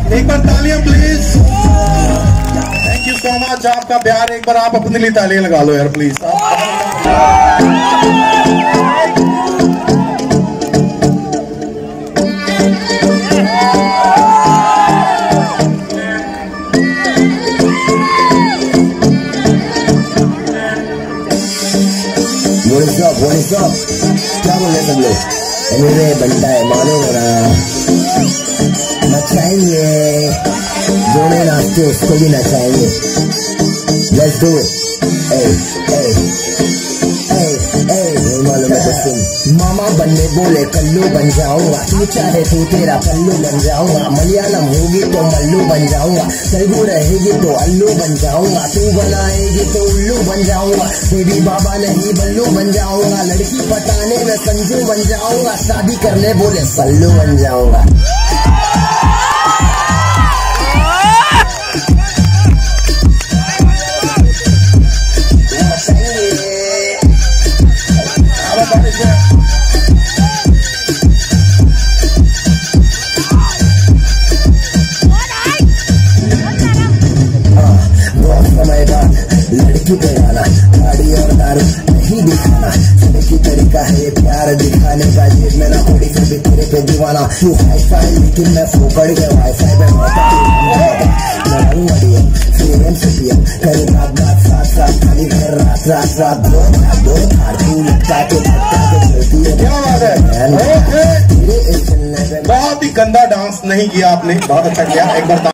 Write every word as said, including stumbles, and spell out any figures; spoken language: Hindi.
एक बार तालियां please. Thank you so much आपका प्यार। एक बार आप अपने लिए तालियां लगा लो यार प्लीज। क्या बोले सब लोग? एनीवे बनता है मालूम हो रहा। नचाएंगे जो नहीं नाचते उसको भी नचाएंगे। Let's do it. मालूम है तो सुन। मामा बनने बोले कल्लू बन जाऊंगा, तू चाहे तू तेरा पल्लू बन जाऊंगा। मलयालम होगी तो मल्लू बन जाऊंगा, तेलुगु रहेगी तो अल्लू बन जाऊंगा। तू बनाएगी तो उल्लू बन जाऊंगा, बेबी बाबा नहीं बल्लू बन जाऊंगा। लड़की पटाने में संजू बन जाऊंगा, शादी करने बोले सल्लू बन जाऊंगा। लड़की पे गाना, गाड़ी और दारू नहीं दिखाना। सभी तरीका है ये प्यार दिखाने का, जेब में ना पड़ी फिर भी तेरे पे दीवाना। तू हाई फाई लेकिन मैं फोकड़ के वाईफाई पे कई रात रात साथ साथ खाली घर रात रात रात दो दो धार तू लटका के लटका के चलती है। क्या बात है, बहुत ही गंदा डांस नहीं किया आपने, बहुत अच्छा किया। एक बार